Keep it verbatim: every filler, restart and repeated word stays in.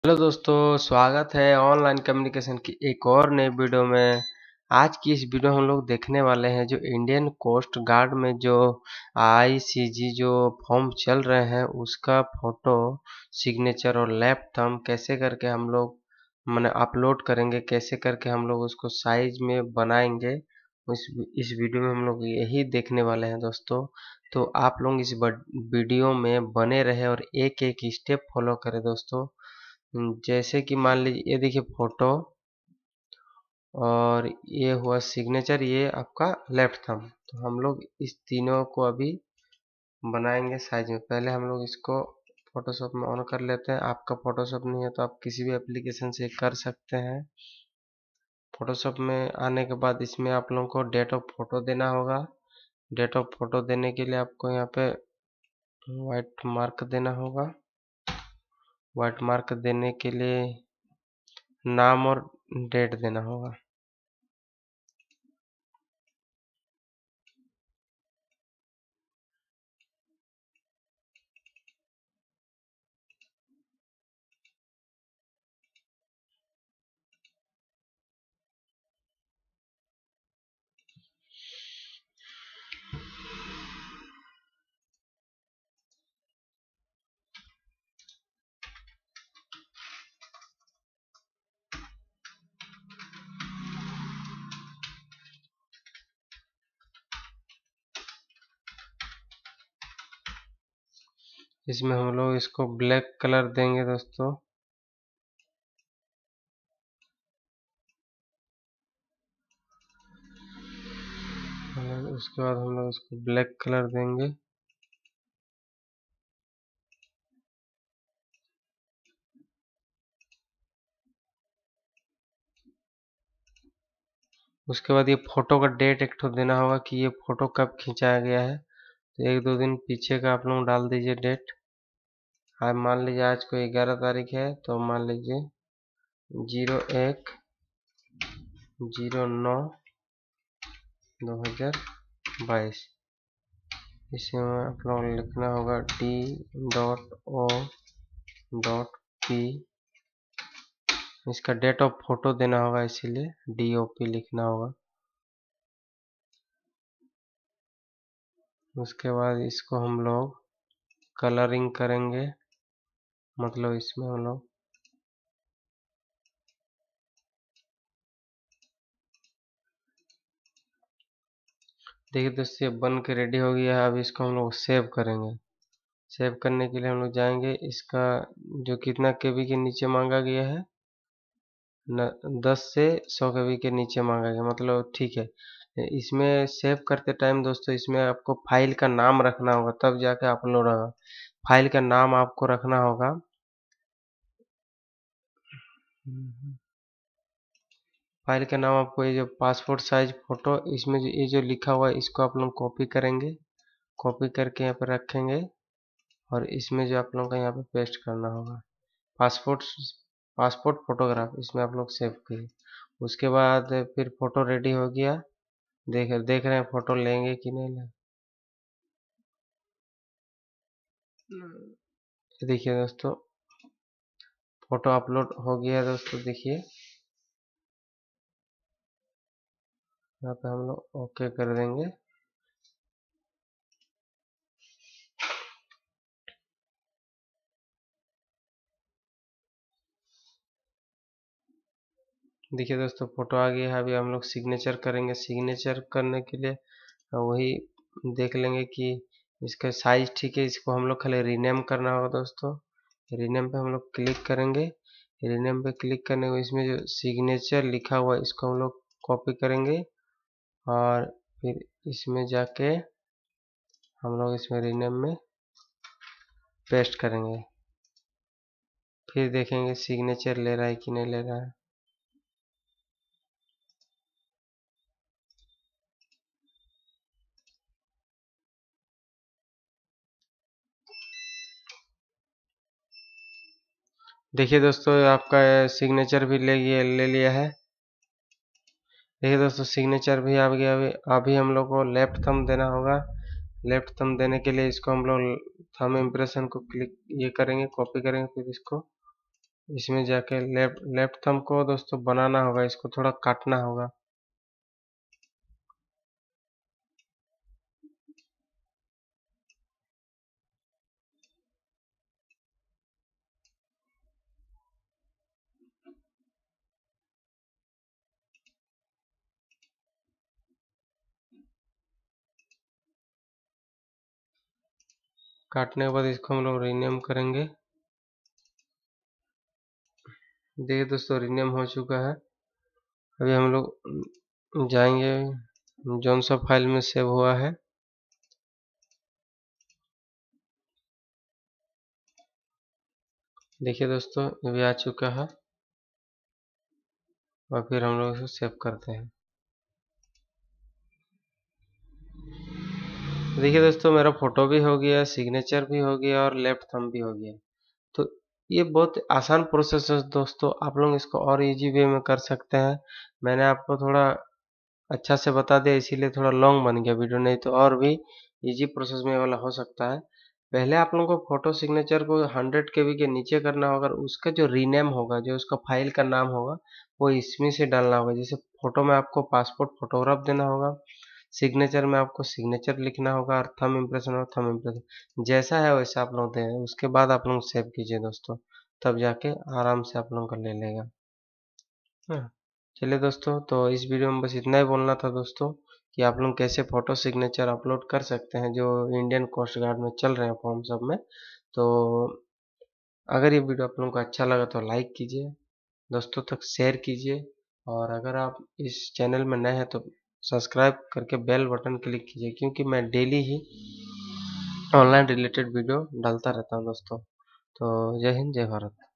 Hello दोस्तों, स्वागत है ऑनलाइन कम्युनिकेशन की एक और नई वीडियो में। आज की इस वीडियो में हम लोग देखने वाले हैं जो इंडियन कोस्ट गार्ड में जो आईसीजी जो फॉर्म चल रहे हैं उसका फोटो, सिग्नेचर और लैप थंब कैसे करके हम लोग माने अपलोड करेंगे, कैसे करके हम लोग उसको साइज में बनाएंगे। इस इस वीडियो में हम लोग यही देखने वाले हैं दोस्तों। तो आप लोग इस वीडियो में बने रहे और एक एक स्टेप फॉलो करें दोस्तों। जैसे कि मान लीजिए ये देखिए फोटो, और ये हुआ सिग्नेचर, ये आपका लेफ्ट थंब। तो हम लोग इस तीनों को अभी बनाएंगे साइज में। पहले हम लोग इसको फोटोशॉप में ऑन कर लेते हैं। आपका फोटोशॉप नहीं है तो आप किसी भी एप्लीकेशन से कर सकते हैं। फोटोशॉप में आने के बाद इसमें आप लोगों को डेट ऑफ फोटो देना होगा। डेट ऑफ फोटो देने के लिए आपको यहाँ पे वाइट मार्क देना होगा। वाइट मार्क देने के लिए नाम और डेट देना होगा। इसमें हम लोग इसको ब्लैक कलर देंगे दोस्तों। और उसके बाद हम लोग इसको ब्लैक कलर देंगे। उसके बाद ये फोटो का डेट एक ठो देना होगा कि ये फोटो कब खिंचाया गया है। तो एक दो दिन पीछे का आप लोग डाल दीजिए डेट। आज मान लीजिए आज को ग्यारह तारीख है, तो मान लीजिए जीरो एक जीरो नौ दो हजार बाईस। इसमें आप लोग लिखना होगा D dot O dot P. इसका डेट ऑफ फोटो देना होगा, इसीलिए डी ओ पी लिखना होगा। उसके बाद इसको हम लोग कलरिंग करेंगे, मतलब इसमें हम लोग देखिए दोस्तों ये बन के रेडी हो गया है। अब इसको हम लोग सेव करेंगे। सेव करने के लिए हम लोग जाएंगे, इसका जो कितना केबी के नीचे मांगा गया है, न दस से सौ केबी के नीचे मांगा गया, मतलब ठीक है। इसमें सेव करते टाइम दोस्तों इसमें आपको फाइल का नाम रखना होगा, तब जाके अपलोड होगा। फाइल का नाम आपको रखना होगा। फाइल का नाम आपको ये जो पासपोर्ट साइज फोटो, इसमें जो ये जो लिखा हुआ है इसको आप लोग कॉपी करेंगे। कॉपी करके यहाँ पर रखेंगे और इसमें जो आप लोगों का यहाँ पे पेस्ट करना होगा पासपोर्ट पासपोर्ट फोटोग्राफ, इसमें आप लोग सेव करिए। उसके बाद फिर फोटो रेडी हो गया। देख देख रहे हैं फोटो लेंगे कि नहीं लेंगे। देखिए दोस्तों फोटो अपलोड हो गया है दोस्तों। देखिए यहाँ पे हम लोग ओके कर देंगे। देखिए दोस्तों फोटो आ गया है। अभी हम लोग सिग्नेचर करेंगे। सिग्नेचर करने के लिए वही देख लेंगे कि इसका साइज ठीक है। इसको हम लोग खाली रीनेम करना होगा दोस्तों। रीनेम पे हम लोग क्लिक करेंगे। रीनेम पे क्लिक करने के इसमें जो सिग्नेचर लिखा हुआ है इसको हम लोग कॉपी करेंगे और फिर इसमें जाके हम लोग इसमें रीनेम में पेस्ट करेंगे। फिर देखेंगे सिग्नेचर ले रहा है कि नहीं ले रहा है। देखिए दोस्तों आपका सिग्नेचर भी ले गया ले लिया है। देखिए दोस्तों सिग्नेचर भी आ गया। अभी अभी हम लोग को लेफ्ट थंब देना होगा। लेफ्ट थंब देने के लिए इसको हम लोग थंब इम्प्रेशन को क्लिक ये करेंगे, कॉपी करेंगे, फिर इसको इसमें जाके लेफ्ट लेफ्ट थंब को दोस्तों बनाना होगा, इसको थोड़ा काटना होगा। काटने के बाद इसको हम लोग रीनेम करेंगे। देखिए दोस्तों रीनेम हो चुका है। अभी हम लोग जाएंगे जौन सा फाइल में सेव हुआ है, देखिए दोस्तों ये भी आ चुका है। और फिर हम लोग इसको सेव करते हैं। देखिए दोस्तों मेरा फोटो भी हो गया, सिग्नेचर भी हो गया और लेफ्ट थंब भी हो गया। तो ये बहुत आसान प्रोसेस है दोस्तों, आप लोग इसको और इजी वे में कर सकते हैं। मैंने आपको थोड़ा अच्छा से बता दिया इसीलिए थोड़ा लॉन्ग बन गया वीडियो, नहीं तो और भी इजी प्रोसेस में ये वाला हो सकता है। पहले आप लोगों को फोटो सिग्नेचर को हंड्रेड के बी के नीचे करना होगा, और उसका जो रीनेम होगा, जो उसका फाइल का नाम होगा, वो इसमें से डालना होगा। जैसे फोटो में आपको पासपोर्ट फोटोग्राफ देना होगा, सिग्नेचर में आपको सिग्नेचर लिखना होगा, और थंब इम्प्रेशन और थंब इम्प्रेशन जैसा है वैसा आप लोग दें। उसके बाद आप लोग सेव कीजिए दोस्तों, तब जाके आराम से आप लोगों का ले लेगा। हाँ, चलिए दोस्तों, तो इस वीडियो में बस इतना ही बोलना था दोस्तों, कि आप लोग कैसे फोटो सिग्नेचर अपलोड कर सकते हैं जो इंडियन कोस्ट गार्ड में चल रहे हैं फॉर्म सब में। तो अगर ये वीडियो आप लोगों को अच्छा लगा तो लाइक कीजिए, दोस्तों तक शेयर कीजिए, और अगर आप इस चैनल में नए हैं तो सब्सक्राइब करके बेल बटन क्लिक कीजिए, क्योंकि मैं डेली ही ऑनलाइन रिलेटेड वीडियो डालता रहता हूँ दोस्तों। तो जय हिंद, जय भारत।